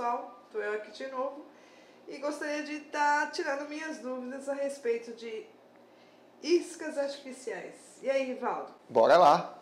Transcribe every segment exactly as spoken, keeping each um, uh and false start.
pessoal, estou eu aqui de novo e gostaria de estar tirando minhas dúvidas a respeito de iscas artificiais. E aí, Rivaldo? Bora lá!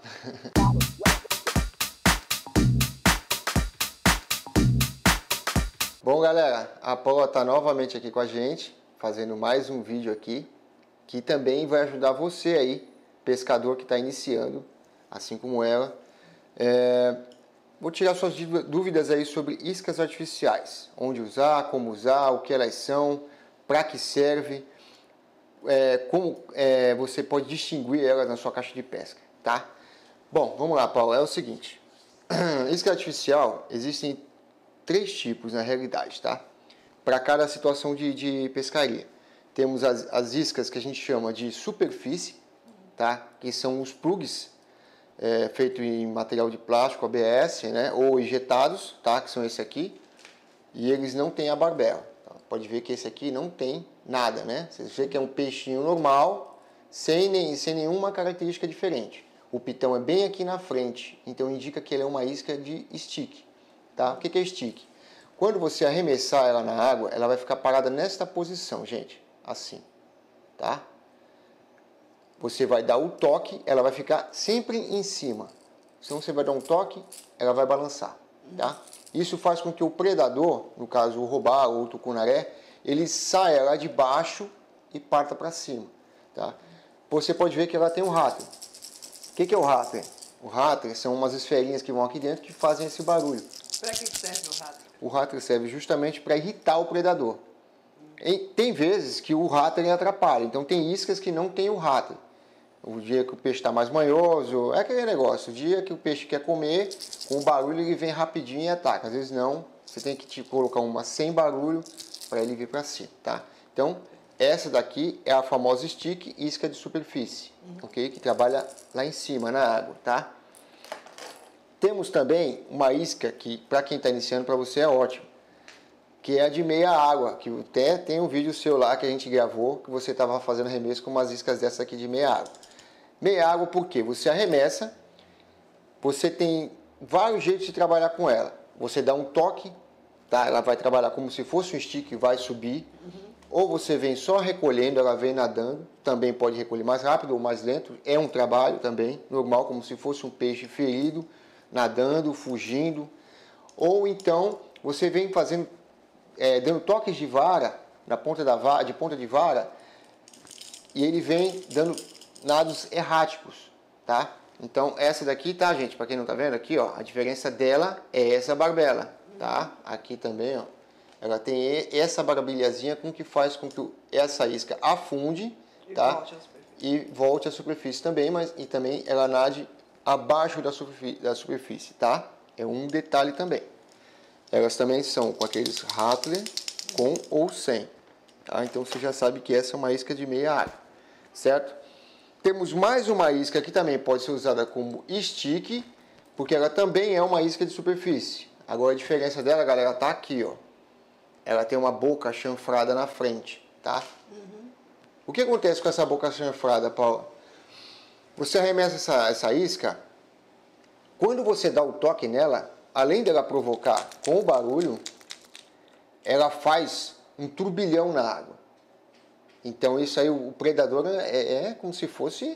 Bom, galera, a Paula está novamente aqui com a gente, fazendo mais um vídeo aqui, que também vai ajudar você aí, pescador que está iniciando, assim como ela. É... Vou tirar suas dúvidas aí sobre iscas artificiais, onde usar, como usar, o que elas são, para que serve, é, como é, você pode distinguir elas na sua caixa de pesca, tá? Bom, vamos lá, Paulo, é o seguinte, isca artificial, existem três tipos na realidade, tá? Para cada situação de, de pescaria. Temos as, as iscas que a gente chama de superfície, tá? Que são os plugs, É, feito em material de plástico, A B S, né, ou injetados, tá, que são esse aqui, e eles não têm a barbela. Tá? Pode ver que esse aqui não tem nada, né? Você vê que é um peixinho normal, sem, nem, sem nenhuma característica diferente. O pitão é bem aqui na frente, então indica que ele é uma isca de stick. Tá? O que é stick? Quando você arremessar ela na água, ela vai ficar parada nesta posição, gente, assim, tá? Você vai dar o toque, ela vai ficar sempre em cima. Então você vai dar um toque, ela vai balançar, tá? Isso faz com que o predador, no caso o robá ou o tucunaré, ele saia lá de baixo e parta para cima, tá? Você pode ver que ela tem um ráter. O que é o ráter? O ráter são umas esferinhas que vão aqui dentro que fazem esse barulho. Para que serve o ráter? O ráter serve justamente para irritar o predador. E tem vezes que o ráter atrapalha, então tem iscas que não tem o ráter. O dia que o peixe está mais manhoso, é aquele negócio, o dia que o peixe quer comer, com o barulho ele vem rapidinho e ataca. Às vezes não, você tem que te colocar uma sem barulho para ele vir para cima, tá? Então, essa daqui é a famosa stick, isca de superfície, uhum. Ok? Que trabalha lá em cima, na água, tá? Temos também uma isca que, para quem está iniciando, para você é ótimo, que é a de meia água, que até tem um vídeo seu lá que a gente gravou, que você estava fazendo arremesso com umas iscas dessa aqui de meia água. Meia água por quê? Você arremessa, você tem vários jeitos de trabalhar com ela. Você dá um toque, tá? Ela vai trabalhar como se fosse um stick e vai subir. Uhum. Ou você vem só recolhendo, ela vem nadando. Também pode recolher mais rápido ou mais lento. É um trabalho também, normal, como se fosse um peixe ferido, nadando, fugindo. Ou então, você vem fazendo, é, dando toques de vara, na ponta da vara, de ponta de vara, e ele vem dando nados erráticos, tá? Então essa daqui, tá, gente? Para quem não tá vendo aqui, ó, a diferença dela é essa barbela, tá? Aqui também, ó, ela tem essa barbilhazinha com que faz com que essa isca afunde, e tá? Volte e volte à superfície também, mas e também ela nade abaixo da superfície, da superfície, tá? É um detalhe também. Elas também são com aqueles Rattler, com ou sem, tá? Então você já sabe que essa é uma isca de meia água, certo? Temos mais uma isca que também pode ser usada como stick, porque ela também é uma isca de superfície. Agora a diferença dela, galera, tá aqui, ó. Ela tem uma boca chanfrada na frente, tá? Uhum. O que acontece com essa boca chanfrada, Paula? Você arremessa essa, essa isca, quando você dá o toque nela, além dela provocar com o barulho, ela faz um turbilhão na água. Então isso aí, o predador é, é como se fosse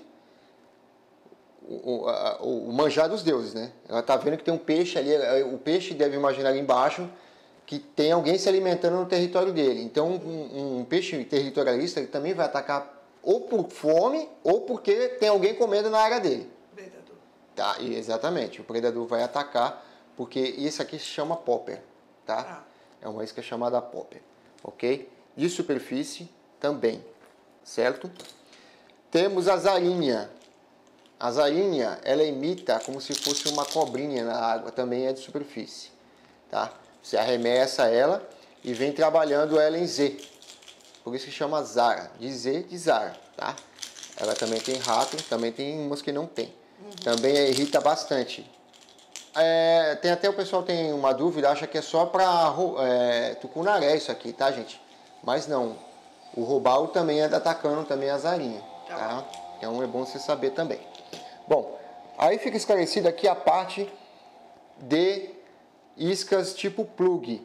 o, a, o manjar dos deuses, né? Ela tá vendo que tem um peixe ali, o peixe deve imaginar ali embaixo que tem alguém se alimentando no território dele. Então um, um peixe territorialista ele também vai atacar ou por fome ou porque tem alguém comendo na área dele. Predador. Tá, exatamente, o predador vai atacar porque isso aqui se chama popper, tá? Ah. É uma isca chamada popper, ok? De superfície também, certo? Temos a zarinha. A zarinha, ela imita como se fosse uma cobrinha na água, também é de superfície, tá? Você arremessa ela e vem trabalhando ela em Z. Por isso que chama zara, de Z de zara, tá? Ela também tem rato, também tem umas que não tem. Uhum. Também irrita bastante. É, tem até o pessoal tem uma dúvida, acha que é só para é, tucunaré isso aqui, tá, gente? Mas não. O robalo também é atacando também a zarinha, tá? Então é bom você saber também. Bom, aí fica esclarecido aqui a parte de iscas tipo plug,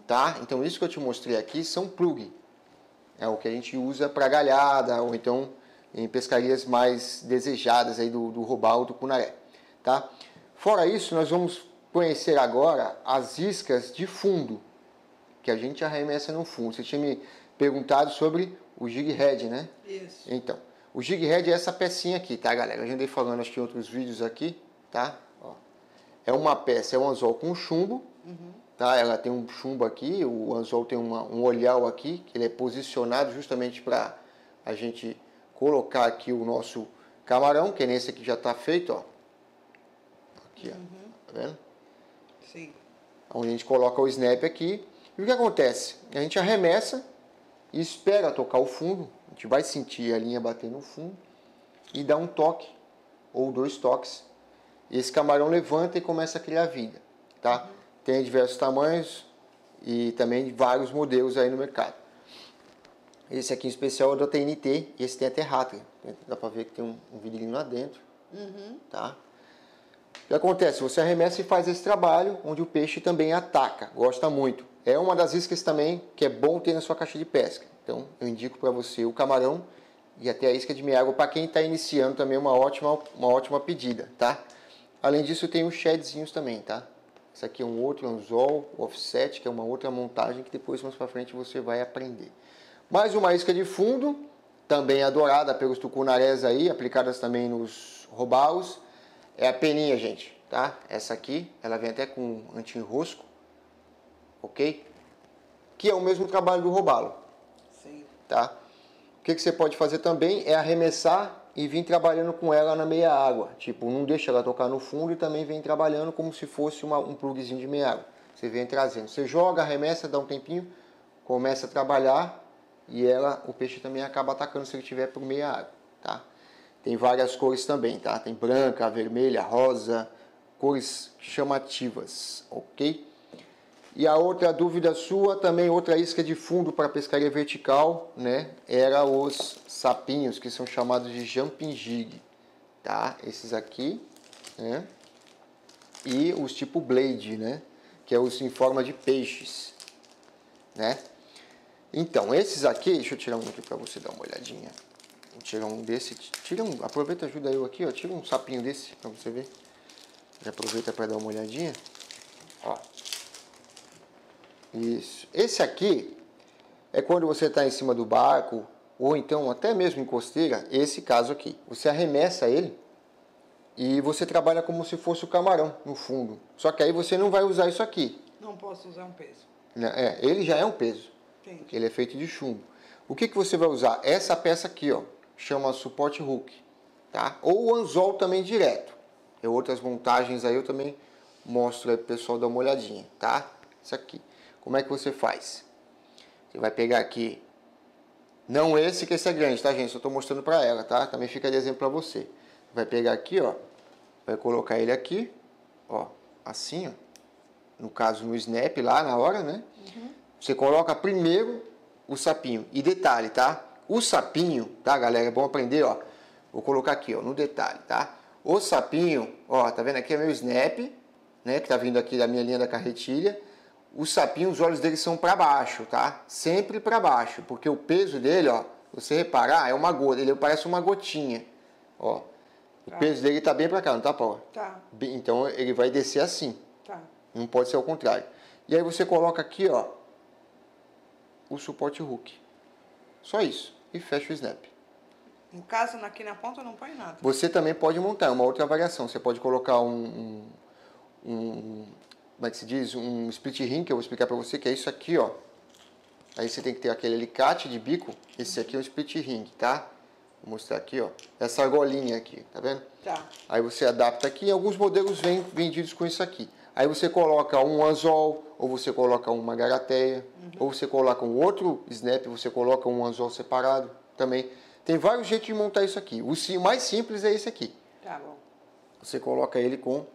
tá? Então isso que eu te mostrei aqui são plug. É o que a gente usa para galhada ou então em pescarias mais desejadas aí do, do robalo, do cunaré, tá? Fora isso, nós vamos conhecer agora as iscas de fundo, que a gente arremessa no fundo. Você tinha me perguntado sobre o jig head, né? Isso. Então, o jig head é essa pecinha aqui, tá, galera? Eu já andei falando, acho que em outros vídeos aqui, tá? Ó. É uma peça, é um anzol com chumbo, uhum. Tá? Ela tem um chumbo aqui, o anzol tem uma, um olhal aqui, que ele é posicionado justamente para a gente colocar aqui o nosso camarão, que nesse aqui já está feito, ó. Aqui, ó. Uhum. Tá vendo? Sim. Onde a gente coloca o snap aqui. E o que acontece? A gente arremessa e espera tocar o fundo. A gente vai sentir a linha bater no fundo e dá um toque ou dois toques. Esse camarão levanta e começa a criar vida, tá? Uhum. Tem diversos tamanhos e também vários modelos aí no mercado. Esse aqui em especial é da T N T e esse tem até Rattler. Dá pra ver que tem um, um vidrinho lá dentro, uhum. Tá? O que acontece? Você arremessa e faz esse trabalho onde o peixe também ataca, gosta muito. É uma das iscas também que é bom ter na sua caixa de pesca. Então eu indico para você o camarão e até a isca de meia água para quem está iniciando também uma ótima, uma ótima pedida, tá? Além disso tem os shedzinhos também, tá? Esse aqui é um outro anzol, o offset, que é uma outra montagem que depois mais para frente você vai aprender. Mais uma isca de fundo, também adorada pelos tucunarés aí, aplicadas também nos robalos. É a peninha, gente, tá? Essa aqui, ela vem até com anti-enrosco, ok? Que é o mesmo trabalho do robalo. Sim. Tá? O que, que você pode fazer também é arremessar e vir trabalhando com ela na meia água. Tipo, não deixa ela tocar no fundo e também vem trabalhando como se fosse uma, um plugzinho de meia água. Você vem trazendo. Você joga, arremessa, dá um tempinho, começa a trabalhar e ela, o peixe também acaba atacando se ele estiver por meia água, tá? Tem várias cores também, tá? Tem branca, vermelha, rosa, cores chamativas, ok? E a outra dúvida sua, também outra isca de fundo para pescaria vertical, né? Era os sapinhos, que são chamados de jumping jig, tá? Esses aqui, né? E os tipo blade, né? Que é os em forma de peixes, né? Então, esses aqui, deixa eu tirar um aqui para você dar uma olhadinha. Vou tirar um desse, tira um, aproveita, ajuda eu aqui, ó, tira um sapinho desse para você ver. Já aproveita para dar uma olhadinha, ó. Isso. Esse aqui é quando você está em cima do barco, ou então até mesmo em costeira, esse caso aqui. Você arremessa ele e você trabalha como se fosse o camarão no fundo. Só que aí você não vai usar isso aqui. Não posso usar um peso. É, ele já é um peso. Entendi. Ele é feito de chumbo. O que, que você vai usar? Essa peça aqui, ó, chama suporte hook, tá? Ou o anzol também direto. Tem outras montagens aí, eu também mostro aí pro pessoal dar uma olhadinha, tá? Isso aqui. Como é que você faz? Você vai pegar aqui, não esse, que esse é grande, tá, gente? Só estou mostrando para ela, tá? Também fica de exemplo para você. Vai pegar aqui, ó, vai colocar ele aqui, ó, assim, ó. No caso, no snap lá na hora, né? Uhum. Você coloca primeiro o sapinho. E detalhe, tá? O sapinho, tá, galera? É bom aprender, ó. Vou colocar aqui, ó, no detalhe, tá? O sapinho, ó, tá vendo aqui é meu snap, né? Que tá vindo aqui da minha linha da carretilha. O sapinho, os olhos dele são para baixo, tá? Sempre para baixo, porque o peso dele, ó, você reparar, é uma gota, ele parece uma gotinha, ó. O tá. peso dele tá bem para cá, não tá, Paula? Tá. Então ele vai descer assim. Tá. Não pode ser ao contrário. E aí você coloca aqui, ó, o suporte hook. Só isso. E fecha o snap. No caso, aqui na ponta não põe nada. Você também pode montar, é uma outra variação. Você pode colocar um... um, um como é que se diz? Um split ring, que eu vou explicar para você, que é isso aqui, ó. Aí você tem que ter aquele alicate de bico. Esse aqui é um split ring, tá? Vou mostrar aqui, ó. Essa argolinha aqui, tá vendo? Tá. Aí você adapta aqui. Alguns modelos vêm vendidos com isso aqui. Aí você coloca um anzol, ou você coloca uma garateia, uhum. ou você coloca um outro snap, você coloca um anzol separado também. Tem vários jeitos de montar isso aqui. O mais simples é esse aqui. Tá bom. Você coloca ele com...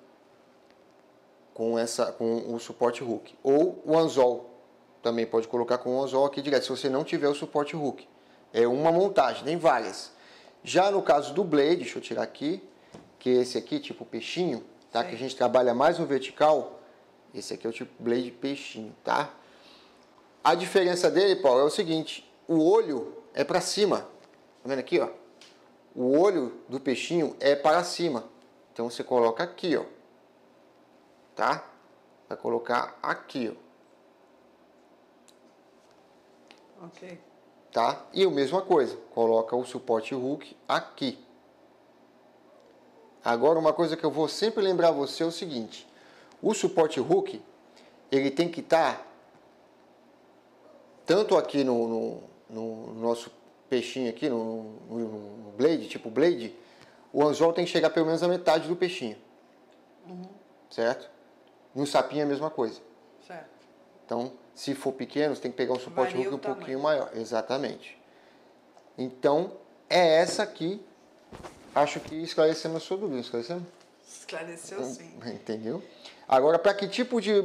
Com, essa, com o suporte hook. Ou o anzol. Também pode colocar com o anzol aqui direto, se você não tiver o suporte hook. É uma montagem, tem várias. Já no caso do blade, deixa eu tirar aqui, que esse aqui, tipo peixinho, tá? Que a gente trabalha mais no vertical. Esse aqui é o tipo blade peixinho, tá? A diferença dele, Paulo, é o seguinte, o olho é para cima. Tá vendo aqui, ó? O olho do peixinho é para cima. Então você coloca aqui, ó. Tá? Vai colocar aqui, ó. Ok. Tá? E a mesma coisa, coloca o suporte hook aqui. Agora, uma coisa que eu vou sempre lembrar você é o seguinte, o suporte hook, ele tem que estar tanto aqui no, no, no nosso peixinho aqui, no, no, no blade, tipo blade, o anzol tem que chegar pelo menos a metade do peixinho. Uhum. Certo? No sapinho é a mesma coisa. Certo. Então, se for pequeno, você tem que pegar um suporte Varia hook um o tamanho. pouquinho maior. Exatamente. Então, é essa aqui. Acho que esclarecemos a sua dúvida. Esclarecemos? Esclareceu sim. Entendeu? Agora, para que tipo de...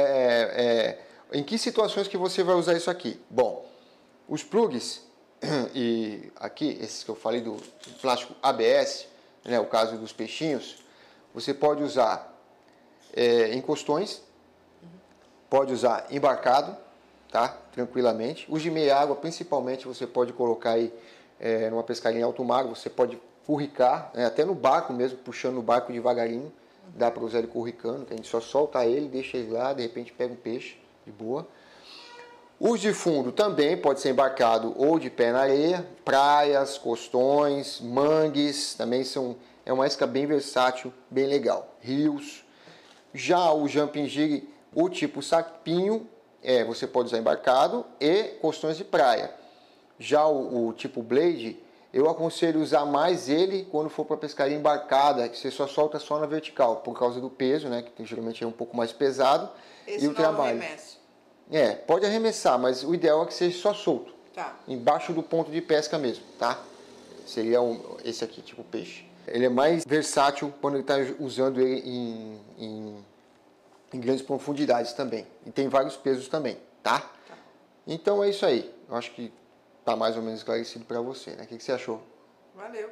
É, é, em que situações que você vai usar isso aqui? Bom, os plugs, e aqui, esses que eu falei do plástico A B S, né, o caso dos peixinhos, você pode usar é, em costões, pode usar embarcado, tá? Tranquilamente. Os de meia água, principalmente, você pode colocar aí é, numa pescaria em alto mar, você pode curricar, né? Até no barco mesmo, puxando o barco devagarinho, dá para usar ele curricando, que a gente só solta ele, deixa ele lá, de repente pega um peixe, de boa. Os de fundo também pode ser embarcado ou de pé na areia, praias, costões, mangues, também são, é uma isca bem versátil, bem legal. Rios. Já o jumping jig, o tipo sapinho, é, você pode usar embarcado e costões de praia. Já o, o tipo blade, eu aconselho usar mais ele quando for para pescaria embarcada, que você só solta só na vertical, por causa do peso, né, que geralmente é um pouco mais pesado. Esse e o não trabalho. arremesso. É, pode arremessar, mas o ideal é que seja só solto. Tá. Embaixo do ponto de pesca mesmo, tá? Seria um, esse aqui, tipo peixe. Ele é mais versátil quando ele está usando ele em, em, em grandes profundidades também. E tem vários pesos também, tá? Tá. Então é isso aí. Eu acho que tá mais ou menos esclarecido para você, né? O que, que você achou? Valeu.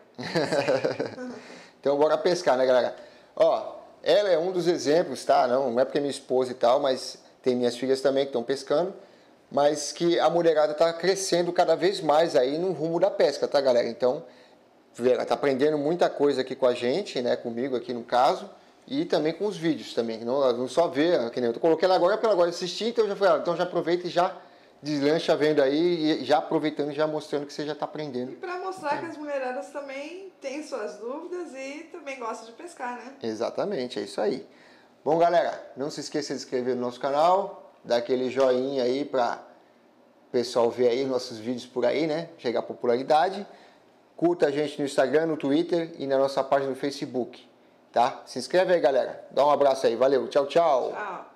Então bora pescar, né, galera? Ó, ela é um dos exemplos, tá? Não, não é porque é minha esposa e tal, mas tem minhas filhas também que estão pescando, mas que a mulherada está crescendo cada vez mais aí no rumo da pesca, tá, galera? Então, ela está aprendendo muita coisa aqui com a gente, né? Comigo aqui no caso, e também com os vídeos também. Não, não só ver, que nem eu coloquei ela agora para ela agora assistir, então já foi, então já aproveita e já deslancha vendo aí, e já aproveitando e já mostrando que você já está aprendendo. E para mostrar que as mulheradas também têm suas dúvidas e também gostam de pescar, né? Exatamente, é isso aí. Bom, galera, não se esqueça de se inscrever no nosso canal, dar aquele joinha aí para o pessoal ver aí nossos vídeos por aí, né? Chegar a popularidade. Curta a gente no Instagram, no Twitter e na nossa página no Facebook, tá? Se inscreve aí, galera. Dá um abraço aí. Valeu. Tchau, tchau. Tchau.